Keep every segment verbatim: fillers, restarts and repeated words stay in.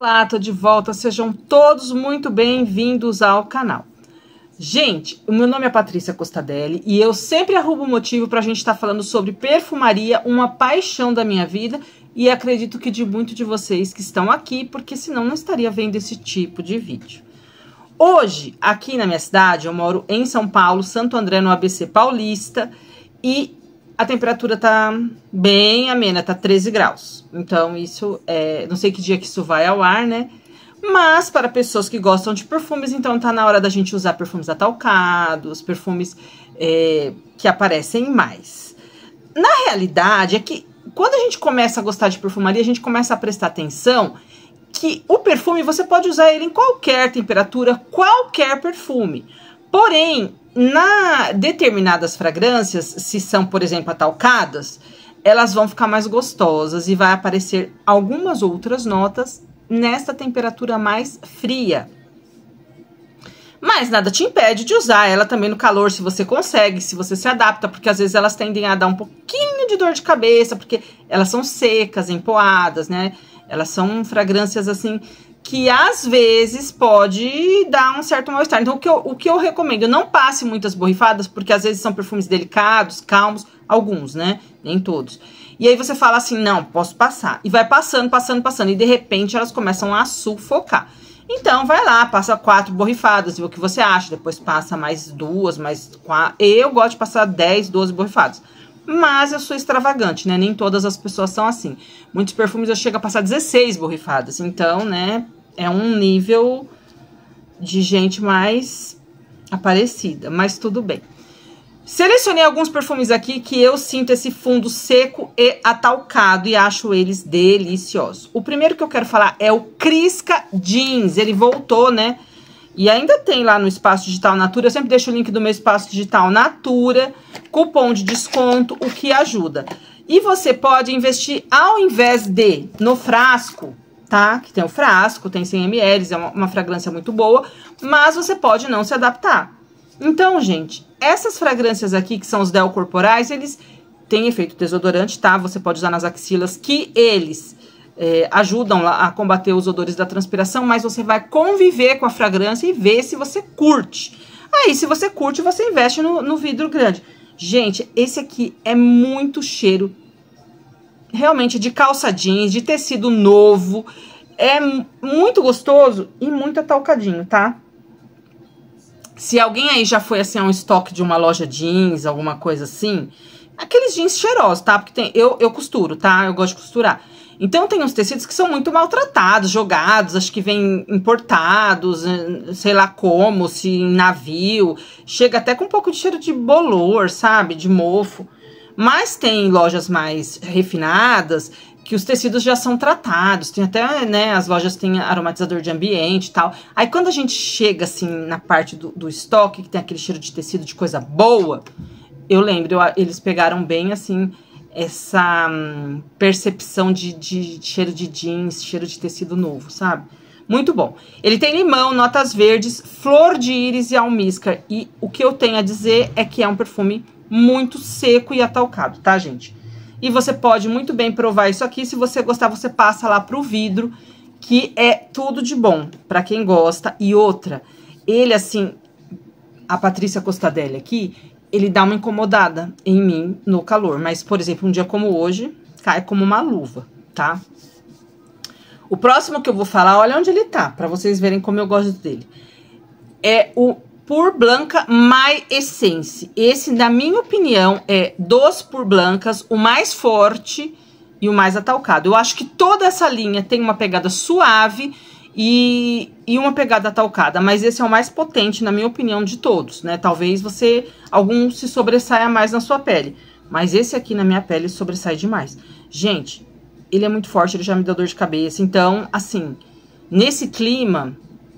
Olá, tô de volta, sejam todos muito bem-vindos ao canal. Gente, o meu nome é Patrícia Costadelli e eu sempre arrumo motivo pra gente estar falando sobre perfumaria, uma paixão da minha vida, e acredito que de muito de vocês que estão aqui, porque senão não estaria vendo esse tipo de vídeo. Hoje, aqui na minha cidade, eu moro em São Paulo, Santo André, no A B C Paulista, e a temperatura tá bem amena, tá treze graus. Então, isso é... não sei que dia que isso vai ao ar, né? Mas, para pessoas que gostam de perfumes, então tá na hora da gente usar perfumes atalcados, perfumes é, que aparecem mais. Na realidade, é que quando a gente começa a gostar de perfumaria, a gente começa a prestar atenção que o perfume, você pode usar ele em qualquer temperatura, qualquer perfume. Porém, na determinadas fragrâncias, se são, por exemplo, atalcadas, elas vão ficar mais gostosas e vai aparecer algumas outras notas nesta temperatura mais fria. Mas nada te impede de usar ela também no calor, se você consegue, se você se adapta, porque às vezes elas tendem a dar um pouquinho de dor de cabeça, porque elas são secas, empoadas, né? Elas são fragrâncias assim que às vezes pode dar um certo mal-estar. Então, o que, eu, o que eu recomendo, não passe muitas borrifadas, porque às vezes são perfumes delicados, calmos, alguns, né? Nem todos. E aí você fala assim, não, posso passar. E vai passando, passando, passando. E de repente elas começam a sufocar. Então, vai lá, passa quatro borrifadas, vê o que você acha. Depois passa mais duas, mais quatro. Eu gosto de passar dez, doze borrifadas. Mas eu sou extravagante, né? Nem todas as pessoas são assim. Muitos perfumes eu chego a passar dezesseis borrifadas. Então, né? É um nível de gente mais aparecida. Mas tudo bem. Selecionei alguns perfumes aqui que eu sinto esse fundo seco e atalcado. E acho eles deliciosos. O primeiro que eu quero falar é o Crisca Jeans. Ele voltou, né? E ainda tem lá no Espaço Digital Natura, eu sempre deixo o link do meu Espaço Digital Natura, cupom de desconto, o que ajuda. E você pode investir, ao invés de no frasco, tá? Que tem o frasco, tem cem mililitros, é uma, uma fragrância muito boa, mas você pode não se adaptar. Então, gente, essas fragrâncias aqui, que são os Del corporais, eles têm efeito desodorante, tá? Você pode usar nas axilas, que eles... É, ajudam a combater os odores da transpiração, mas você vai conviver com a fragrância e ver se você curte. Aí, se você curte, você investe no, no vidro grande. Gente, esse aqui é muito cheiro, realmente, de calça jeans, de tecido novo. É muito gostoso e muito atalcadinho, tá? Se alguém aí já foi, assim, a um estoque de uma loja jeans, alguma coisa assim, aqueles jeans cheirosos, tá? Porque tem, eu, eu costuro, tá? Eu gosto de costurar. Então, tem uns tecidos que são muito maltratados, jogados, acho que vêm importados, sei lá como, se em navio. Chega até com um pouco de cheiro de bolor, sabe? De mofo. Mas tem lojas mais refinadas que os tecidos já são tratados. Tem até, né, as lojas têm aromatizador de ambiente e tal. Aí, quando a gente chega, assim, na parte do, do estoque, que tem aquele cheiro de tecido de coisa boa, eu lembro, eu, eles pegaram bem, assim... essa hum, percepção de, de, de cheiro de jeans, cheiro de tecido novo, sabe? Muito bom. Ele tem limão, notas verdes, flor de íris e almíscar. E o que eu tenho a dizer é que é um perfume muito seco e atalcado, tá, gente? E você pode muito bem provar isso aqui. Se você gostar, você passa lá pro vidro, que é tudo de bom pra quem gosta. E outra, ele assim, a Patrícia Costadelli aqui... ele dá uma incomodada em mim no calor. Mas, por exemplo, um dia como hoje, cai como uma luva, tá? O próximo que eu vou falar, olha onde ele tá, pra vocês verem como eu gosto dele. É o Pur Blanca My Essence. Esse, na minha opinião, é dos Pur Blancas o mais forte e o mais atalcado. Eu acho que toda essa linha tem uma pegada suave... E, e uma pegada atalcada, mas esse é o mais potente, na minha opinião, de todos, né? Talvez você, algum se sobressaia mais na sua pele, mas esse aqui na minha pele sobressai demais. Gente, ele é muito forte, ele já me deu dor de cabeça, então, assim, nesse clima,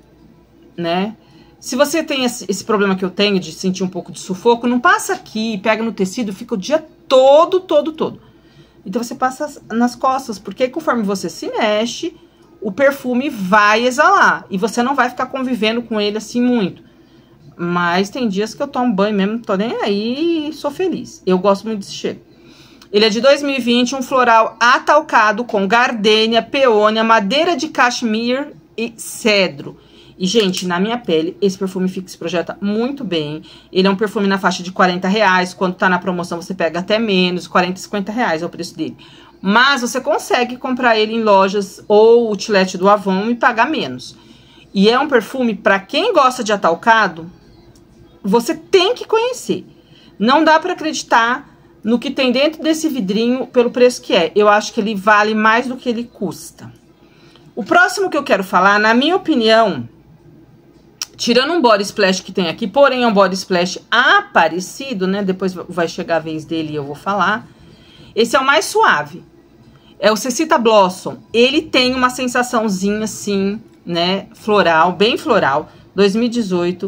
né? Se você tem esse, esse problema que eu tenho de sentir um pouco de sufoco, não passa aqui, pega no tecido, fica o dia todo, todo, todo. Então, você passa nas costas, porque conforme você se mexe... o perfume vai exalar. E você não vai ficar convivendo com ele assim muito. Mas tem dias que eu tomo banho mesmo, não tô nem aí e sou feliz. Eu gosto muito desse cheiro. Ele é de dois mil e vinte, um floral atalcado com gardênia, peônia, madeira de cachemir e cedro. E, gente, na minha pele, esse perfume fica se projeta muito bem. Ele é um perfume na faixa de quarenta reais. Quando tá na promoção, você pega até menos, quarenta, cinquenta reais é o preço dele. Mas você consegue comprar ele em lojas ou outlet do Avon e pagar menos. E é um perfume, para quem gosta de atalcado, você tem que conhecer. Não dá para acreditar no que tem dentro desse vidrinho pelo preço que é. Eu acho que ele vale mais do que ele custa. O próximo que eu quero falar, na minha opinião, tirando um body splash que tem aqui, porém é um body splash aparecido, né? Depois vai chegar a vez dele e eu vou falar. Esse é o mais suave. É o Cecita Blossom. Ele tem uma sensaçãozinha assim, né? Floral, bem floral. dois mil e dezoito.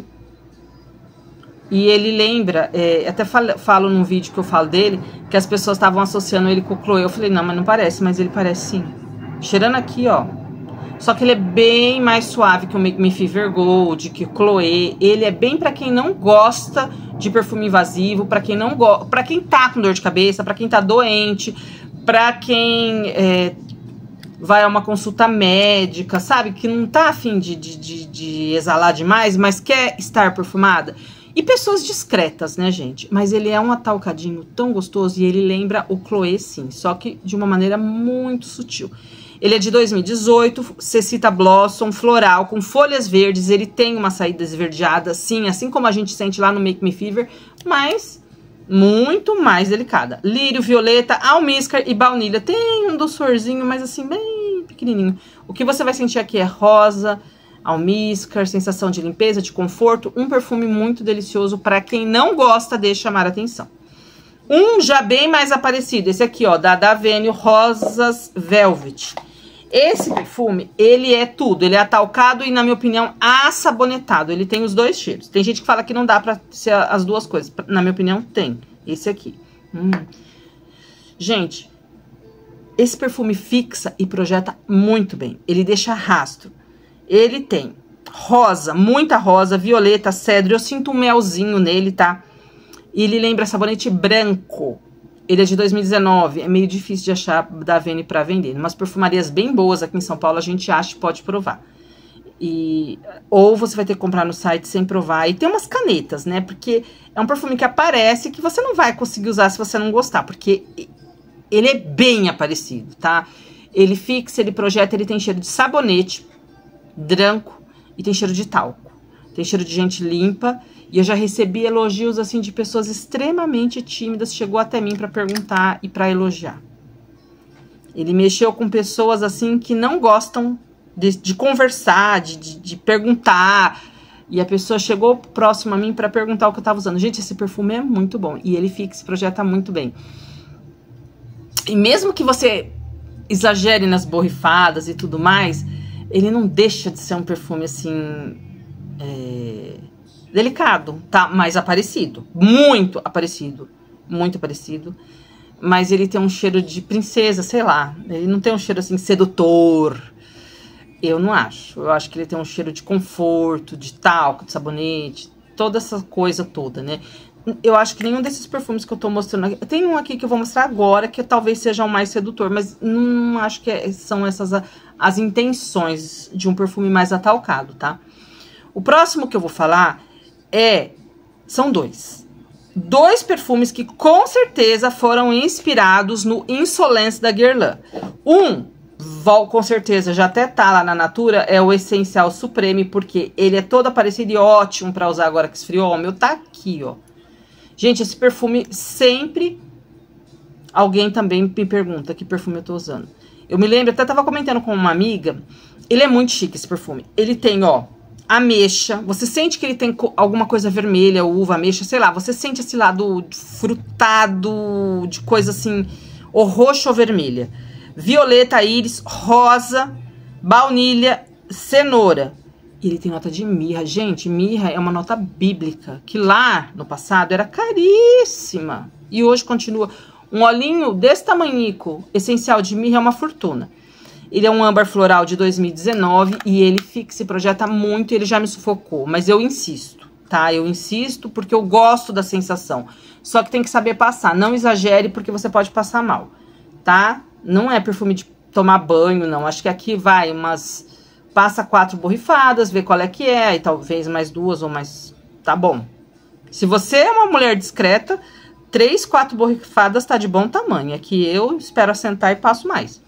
E ele lembra, é, até falo, falo num vídeo que eu falo dele, que as pessoas estavam associando ele com o Chloé. Eu falei, não, mas não parece, mas ele parece sim. Cheirando aqui, ó. Só que ele é bem mais suave que o Make Me Fever Gold, que o Chloé. Ele é bem pra quem não gosta de perfume invasivo, pra quem não gosta, pra quem tá com dor de cabeça, pra quem tá doente, pra quem é, vai a uma consulta médica, sabe? Que não tá afim de, de, de, de exalar demais, mas quer estar perfumada. E pessoas discretas, né, gente? Mas ele é um atalcadinho tão gostoso e ele lembra o Chloé, sim. Só que de uma maneira muito sutil. Ele é de dois mil e dezoito, Cecita Blossom, floral, com folhas verdes. Ele tem uma saída esverdeada, sim, assim como a gente sente lá no Make Me Fever, mas muito mais delicada. Lírio, violeta, almíscar e baunilha. Tem um doçorzinho, mas assim, bem pequenininho. O que você vai sentir aqui é rosa, almíscar, sensação de limpeza, de conforto. Um perfume muito delicioso para quem não gosta de chamar atenção. Um já bem mais aparecido, esse aqui, ó, da Davenio Rosas Velvet. Esse perfume, ele é tudo, ele é atalcado e, na minha opinião, assabonetado. Ele tem os dois cheiros. Tem gente que fala que não dá pra ser as duas coisas. Na minha opinião, tem. Esse aqui. Hum. Gente, esse perfume fixa e projeta muito bem. Ele deixa rastro. Ele tem rosa, muita rosa, violeta, cedro. Eu sinto um melzinho nele, tá? E ele lembra sabonete branco. Ele é de dois mil e dezenove. É meio difícil de achar da Avene para vender. Em umas perfumarias bem boas aqui em São Paulo, a gente acha e pode provar. E, ou você vai ter que comprar no site sem provar. E tem umas canetas, né? Porque é um perfume que aparece que você não vai conseguir usar se você não gostar. Porque ele é bem aparecido, tá? Ele fixa, ele projeta, ele tem cheiro de sabonete branco e tem cheiro de talco. Tem cheiro de gente limpa. E eu já recebi elogios, assim, de pessoas extremamente tímidas. Chegou até mim pra perguntar e pra elogiar. Ele mexeu com pessoas, assim, que não gostam de, de conversar, de, de, de perguntar. E a pessoa chegou próximo a mim pra perguntar o que eu tava usando. Gente, esse perfume é muito bom. E ele fixa, projeta muito bem. E mesmo que você exagere nas borrifadas e tudo mais, ele não deixa de ser um perfume, assim... É... delicado, tá? Mais aparecido. Muito aparecido. Muito aparecido. Mas ele tem um cheiro de princesa, sei lá. Ele não tem um cheiro, assim, sedutor. Eu não acho. Eu acho que ele tem um cheiro de conforto, de talco, de sabonete. Toda essa coisa toda, né? Eu acho que nenhum desses perfumes que eu tô mostrando aqui... Tem um aqui que eu vou mostrar agora, que talvez seja o mais sedutor. Mas não acho que é, são essas a, as intenções de um perfume mais atalcado, tá? O próximo que eu vou falar... É, são dois. Dois perfumes que com certeza foram inspirados no Insolence da Guerlain. Um, com certeza, já até tá lá na Natura, é o Essencial Supreme, porque ele é todo aparecido e ótimo pra usar agora que esfriou. O meu tá aqui, ó. Gente, esse perfume sempre... Alguém também me pergunta que perfume eu tô usando. Eu me lembro, até tava comentando com uma amiga, ele é muito chique esse perfume. Ele tem, ó... ameixa, você sente que ele tem alguma coisa vermelha, uva, ameixa, sei lá, você sente esse lado frutado, de coisa assim, ou roxo ou vermelha. Violeta, íris, rosa, baunilha, cenoura. E ele tem nota de mirra. Gente, mirra é uma nota bíblica, que lá no passado era caríssima. E hoje continua. Um olhinho desse tamanhico, essencial de mirra, é uma fortuna. Ele é um âmbar floral de dois mil e dezenove e ele fixa e projeta muito, ele já me sufocou, mas eu insisto. tá? Eu insisto porque eu gosto da sensação. Só que tem que saber passar. Não exagere porque você pode passar mal, tá? Não é perfume de tomar banho, não. Acho que aqui vai umas... Passa quatro borrifadas, vê qual é que é. Aí talvez mais duas ou mais... Tá bom. Se você é uma mulher discreta, três, quatro borrifadas tá de bom tamanho. Aqui eu espero assentar e passo mais.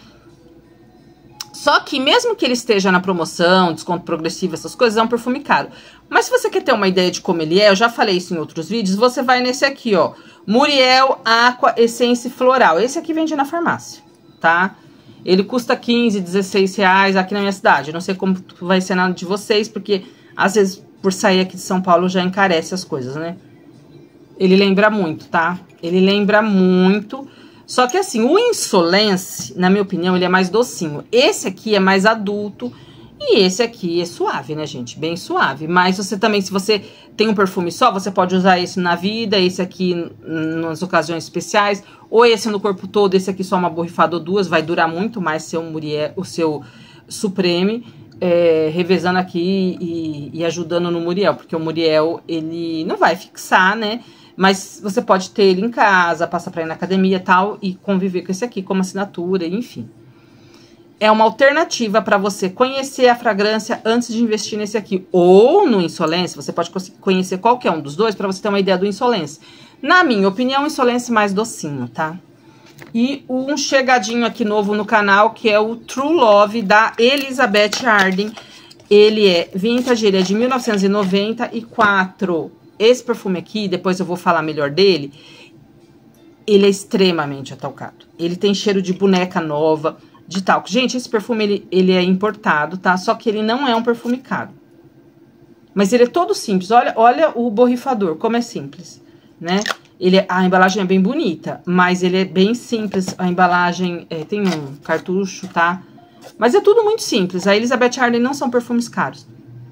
Só que mesmo que ele esteja na promoção, desconto progressivo, essas coisas, é um perfume caro. Mas se você quer ter uma ideia de como ele é, eu já falei isso em outros vídeos, você vai nesse aqui, ó. Muriel Aqua Essence Floral. Esse aqui vende na farmácia, tá? Ele custa quinze, dezesseis reais aqui na minha cidade. Eu não sei como vai ser nada de vocês, porque às vezes por sair aqui de São Paulo já encarece as coisas, né? Ele lembra muito, tá? Ele lembra muito... Só que assim, o Insolence, na minha opinião, ele é mais docinho. Esse aqui é mais adulto e esse aqui é suave, né, gente? Bem suave. Mas você também, se você tem um perfume só, você pode usar esse na vida, esse aqui nas ocasiões especiais, ou esse no corpo todo, esse aqui só uma borrifada ou duas, vai durar muito mais seu Muriel, o seu Supreme, é, revezando aqui e, e ajudando no Muriel, porque o Muriel, ele não vai fixar, né? Mas você pode ter ele em casa, passar pra ir na academia e tal, e conviver com esse aqui como assinatura, enfim. É uma alternativa para você conhecer a fragrância antes de investir nesse aqui. Ou no Insolence, você pode conhecer qualquer um dos dois para você ter uma ideia do Insolence. Na minha opinião, o Insolence mais docinho, tá? E um chegadinho aqui novo no canal, que é o True Love, da Elizabeth Arden. Ele é vintage, ele é de mil novecentos e noventa e quatro. Esse perfume aqui, depois eu vou falar melhor dele, ele é extremamente atalcado. Ele tem cheiro de boneca nova, de talco. Gente, esse perfume, ele, ele é importado, tá? Só que ele não é um perfume caro. Mas ele é todo simples. Olha, olha o borrifador, como é simples, né? Ele é, a embalagem é bem bonita, mas ele é bem simples. A embalagem é, tem um cartucho, tá? Mas é tudo muito simples. A Elizabeth Arden não são perfumes caros.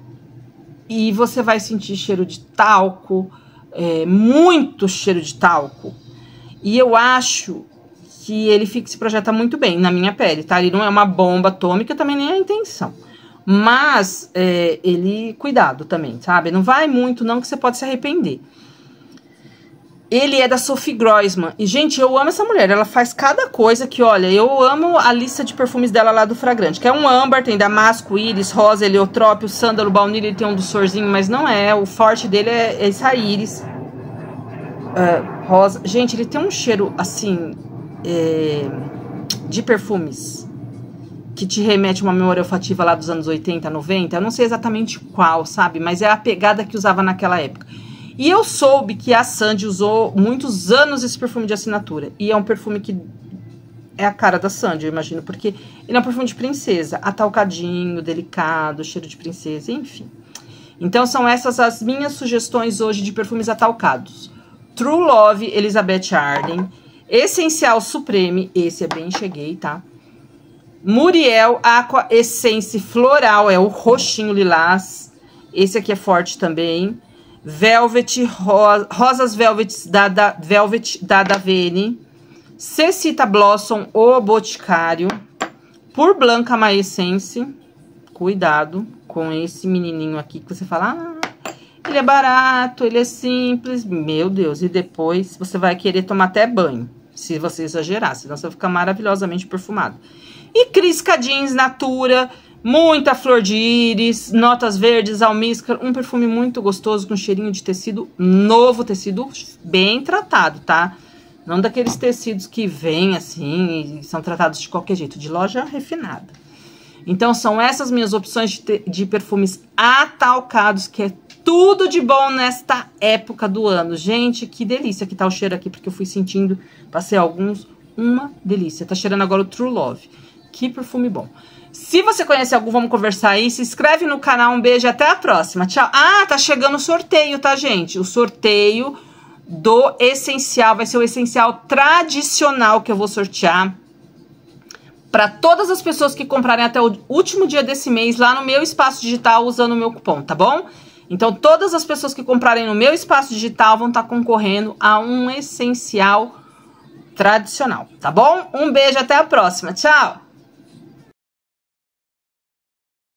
E você vai sentir cheiro de talco, é, muito cheiro de talco. E eu acho que ele fica, se projeta muito bem na minha pele, tá? Ele não é uma bomba atômica, também nem é a intenção. Mas é, ele, cuidado também, sabe? Não vai muito não, que você pode se arrepender. Ele é da Sophie Groisman. E, gente, eu amo essa mulher. Ela faz cada coisa que, olha, eu amo a lista de perfumes dela lá do Fragrante. Que é um âmbar, tem damasco, íris, rosa, heliotrópio, sândalo, baunilha. Ele tem um doçorzinho, mas não é. O forte dele é essa íris. Uh, rosa. Gente, ele tem um cheiro, assim, é, de perfumes que te remete a uma memória olfativa lá dos anos oitenta, noventa. Eu não sei exatamente qual, sabe? Mas é a pegada que usava naquela época. E eu soube que a Sandy usou muitos anos esse perfume de assinatura. E é um perfume que é a cara da Sandy, eu imagino. Porque ele é um perfume de princesa. Atalcadinho, delicado, cheiro de princesa, enfim. Então são essas as minhas sugestões hoje de perfumes atalcados. True Love, Elizabeth Arden. Essencial Supreme, esse é bem cheguei, tá? Muriel Aqua Essence Floral, é o roxinho lilás. Esse aqui é forte também. Velvet, ro Rosas Velvet da, da, Velvet da Davene, Cecita Blossom, o Boticário, Pur Blanca My Essence. Cuidado com esse menininho aqui que você fala, ah, ele é barato, ele é simples, meu Deus, e depois você vai querer tomar até banho, se você exagerar, senão você vai ficar maravilhosamente perfumado. E Crisca Jeans Natura, muita flor de íris, notas verdes, almíscar, um perfume muito gostoso com cheirinho de tecido novo, tecido bem tratado, tá? Não daqueles tecidos que vêm assim e são tratados de qualquer jeito, de loja refinada. Então são essas minhas opções de, de perfumes atalcados, que é tudo de bom nesta época do ano. Gente, que delícia que tá o cheiro aqui, porque eu fui sentindo, passei alguns, uma delícia. Tá cheirando agora o True Love. Que perfume bom. Se você conhece algum, vamos conversar aí. Se inscreve no canal. Um beijo e até a próxima. Tchau. Ah, tá chegando o sorteio, tá, gente? O sorteio do essencial. Vai ser o essencial tradicional que eu vou sortear para todas as pessoas que comprarem até o último dia desse mês lá no meu espaço digital usando o meu cupom, tá bom? Então, todas as pessoas que comprarem no meu espaço digital vão estar concorrendo a um essencial tradicional, tá bom? Um beijo, até a próxima. Tchau!